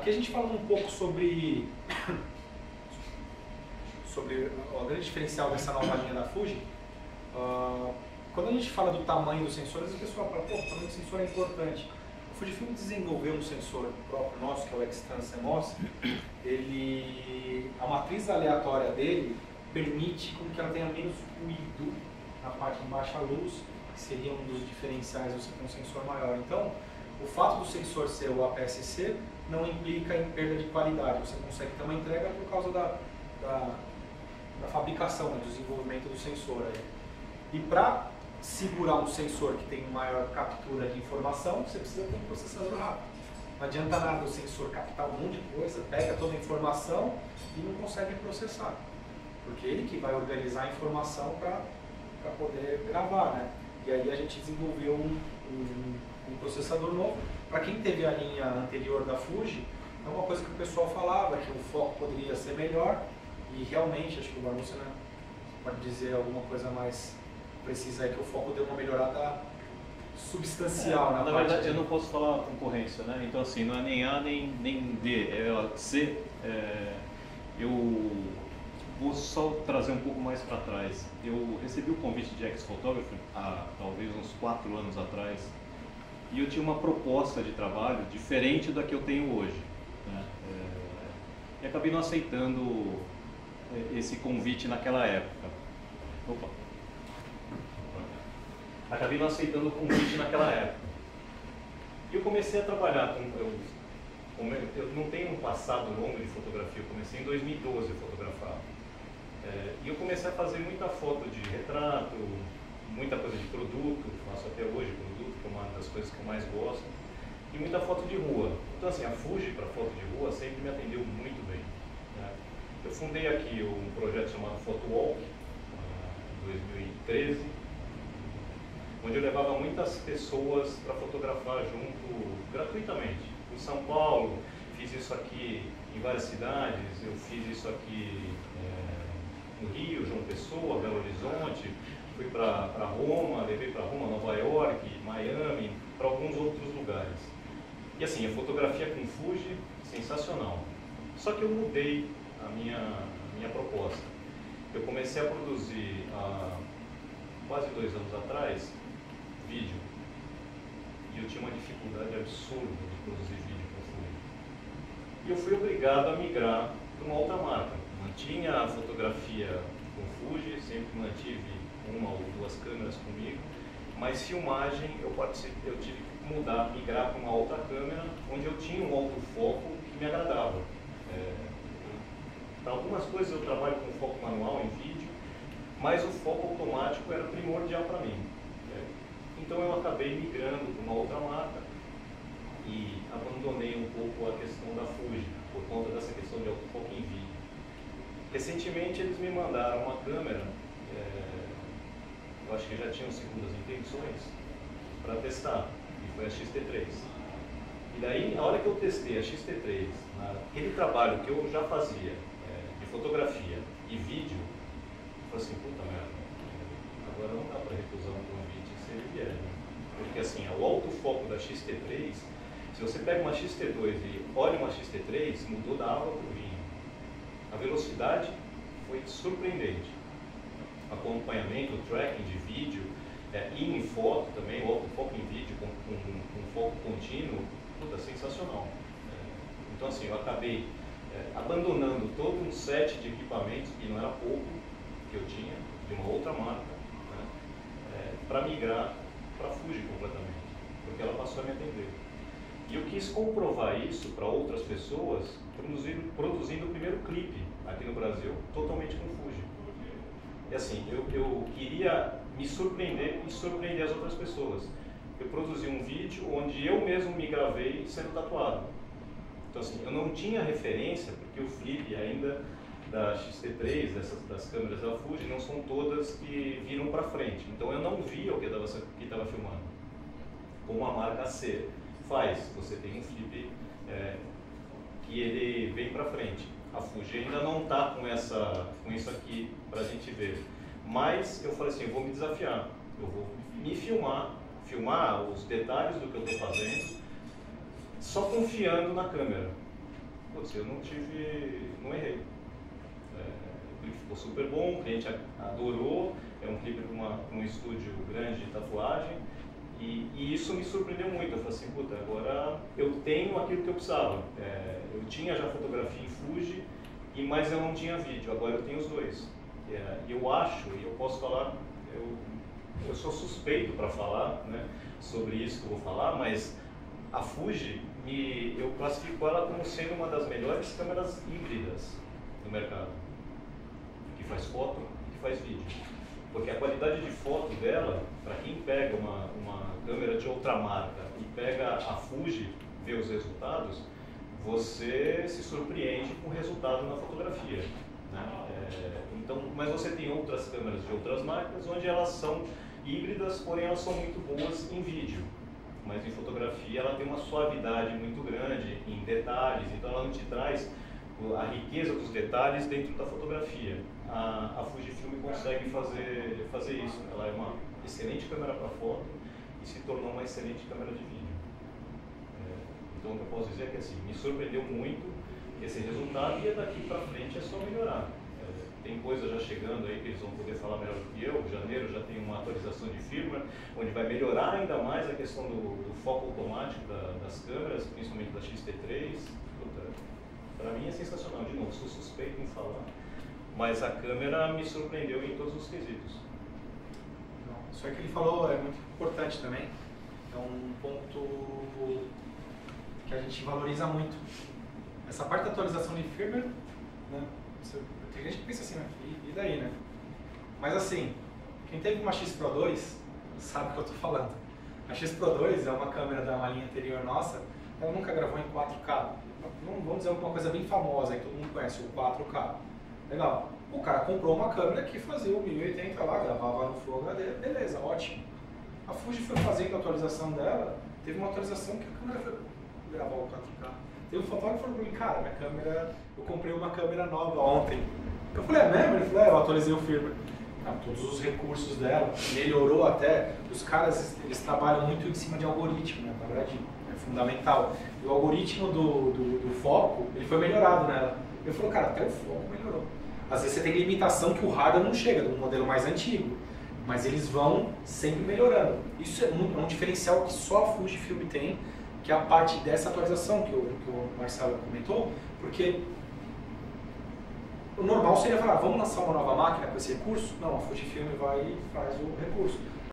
aqui a gente fala um pouco sobre o grande diferencial dessa nova linha da Fuji. Quando a gente fala do tamanho dos sensores, o pessoal fala, pô, o tamanho do sensor é importante. O Fujifilm desenvolveu um sensor próprio nosso, que é o X-Trans CMOS. A matriz aleatória dele permite com que ela tenha menos ruído na parte de baixa luz, que seria um dos diferenciais de você ter um sensor maior. Então, o fato do sensor ser o APS-C não implica em perda de qualidade. Você consegue ter uma entrega por causa da fabricação, do desenvolvimento do sensor. Aí. E para segurar um sensor que tem maior captura de informação, você precisa ter um processador rápido. Não adianta nada o sensor captar um monte de coisa, pega toda a informação e não consegue processar. Porque ele que vai organizar a informação para poder gravar, né? E aí a gente desenvolveu um processador novo. Para quem teve a linha anterior da Fuji, é uma coisa que o pessoal falava, que o foco poderia ser melhor, e realmente, acho que o Barbosa, né, pode dizer alguma coisa mais precisa aí, que o foco deu uma melhorada substancial na verdade, eu não posso falar concorrência, né? Então assim, não é nem A nem D, é C. Eu vou só trazer um pouco mais para trás. Eu recebi o convite de X-Photography há talvez uns 4 anos atrás, e eu tinha uma proposta de trabalho diferente da que eu tenho hoje, né? E acabei não aceitando esse convite naquela época. Acabei não aceitando o convite naquela época. E eu comecei a trabalhar com... Eu não tenho um passado longo de fotografia, eu comecei em 2012 a fotografar. E eu comecei a fazer muita foto de retrato, muita coisa de produto, faço até hoje produto, que é uma das coisas que eu mais gosto, e muita foto de rua. Então assim, a Fuji para foto de rua sempre me atendeu muito bem, né? Eu fundei aqui um projeto chamado PhotoWalk, em 2013, onde eu levava muitas pessoas para fotografar junto, gratuitamente. Em São Paulo, fiz isso aqui em várias cidades, eu fiz isso aqui no Rio, João Pessoa, Belo Horizonte, fui para Roma, levei para Roma, Nova York, Miami, para alguns outros lugares. E assim, a fotografia com Fuji, sensacional. Só que eu mudei a minha proposta. Eu comecei a produzir, há quase 2 anos atrás, vídeo. E eu tinha uma dificuldade absurda de produzir vídeo com Fuji. E eu fui obrigado a migrar para uma outra marca. Mantinha a fotografia com Fuji, sempre mantive 1 ou 2 câmeras comigo, mas filmagem eu tive que migrar para uma outra câmera, onde eu tinha um autofoco que me agradava. Para algumas coisas eu trabalho com foco manual em vídeo, mas o foco automático era primordial para mim. Então eu acabei migrando para uma outra marca e abandonei um pouco a questão da Fuji, por conta dessa questão de autofoco em vídeo. Recentemente eles me mandaram uma câmera, eu acho que já tinham segundas intenções, para testar, e foi a XT3. E daí, na hora que eu testei a XT3, aquele trabalho que eu já fazia, de fotografia e vídeo, eu falei assim, puta merda, agora não dá para recusar um convite se ele vier, né? Porque assim, o autofoco da XT3, se você pega uma XT2 e olha uma XT3, mudou da água para o vinho. A velocidade foi surpreendente. Acompanhamento, tracking de vídeo, e em foto também, o autofoco em vídeo com foco contínuo, puta, sensacional. Então assim, eu acabei abandonando todo um set de equipamentos, que não era pouco, que eu tinha, de uma outra marca, né, para migrar para a Fuji completamente, porque ela passou a me atender. E eu quis comprovar isso para outras pessoas, produzindo o primeiro clipe aqui no Brasil, totalmente com Fuji. E assim, eu queria me surpreender e surpreender as outras pessoas. Eu produzi um vídeo onde eu mesmo me gravei sendo tatuado. Então assim, eu não tinha referência, porque o flip ainda da XT3, das câmeras da Fuji, não são todas que viram para frente. Então eu não via o que estava filmando. Como a marca C faz, você tem um flip que ele vem para frente. A Fuji ainda não está com isso aqui para a gente ver. Mas eu falei assim, eu vou me desafiar. Eu vou me filmar os detalhes do que eu estou fazendo, só confiando na câmera. putz, eu não errei. O clipe ficou super bom, o cliente adorou, é um clipe de um estúdio grande de tatuagem, e isso me surpreendeu muito. Eu falei assim, puta, agora eu tenho aquilo que eu precisava. Eu tinha já fotografia em Fuji, mas eu não tinha vídeo, agora eu tenho os dois. Eu acho, e eu posso falar, eu sou suspeito para falar, né, sobre isso que eu vou falar, mas a Fuji, eu classifico ela como sendo uma das melhores câmeras híbridas do mercado, que faz foto e que faz vídeo. Porque a qualidade de foto dela, para quem pega uma câmera de outra marca e pega a Fuji, vê os resultados, você se surpreende com o resultado na fotografia, né? Então, mas você tem outras câmeras de outras marcas onde elas são híbridas, porém elas são muito boas em vídeo. Mas em fotografia ela tem uma suavidade muito grande em detalhes, então ela não te traz a riqueza dos detalhes dentro da fotografia. A Fujifilm consegue fazer isso. Ela é uma excelente câmera para foto e se tornou uma excelente câmera de vídeo. Então o que eu posso dizer é que assim, me surpreendeu muito esse resultado, e daqui para frente é só melhorar. Tem coisa já chegando aí que eles vão poder falar melhor do que eu. Em janeiro já tem uma atualização de firmware, onde vai melhorar ainda mais a questão do foco automático das câmeras, principalmente da XT3. Para mim é sensacional. De novo, sou suspeito em falar, mas a câmera me surpreendeu em todos os quesitos. Isso aí que ele falou é muito importante também. É um ponto que a gente valoriza muito. Essa parte da atualização de firmware, né? Tem gente que pensa assim, e daí, né? Mas assim, quem teve uma X Pro 2 sabe o que eu estou falando. A X Pro 2 é uma câmera da uma linha anterior nossa, ela nunca gravou em 4K. Vamos dizer uma coisa bem famosa, aí todo mundo conhece, o 4K. Legal. O cara comprou uma câmera que fazia o 1080 lá, gravava no Full HD, beleza, ótimo. A Fuji foi fazendo a atualização dela, teve uma atualização que a câmera foi gravar o 4K. Teve um fotógrafo que falou pra mim, cara, minha câmera, eu comprei uma câmera nova ontem. Eu falei, é mesmo? Ele falou, eu atualizei o firmware. Todos os recursos dela, melhorou até. Os caras, eles trabalham muito em cima de algoritmo, né? Na verdade, é fundamental. E o algoritmo do foco, ele foi melhorado nela. Eu falei, cara, até o foco melhorou. Às vezes você tem limitação que o hardware não chega, do modelo mais antigo. Mas eles vão sempre melhorando. Isso é um diferencial que só a Fujifilm tem, que é a parte dessa atualização que o Marcelo comentou, porque o normal seria falar, vamos lançar uma nova máquina com esse recurso? Não, a Fujifilm vai e faz o recurso.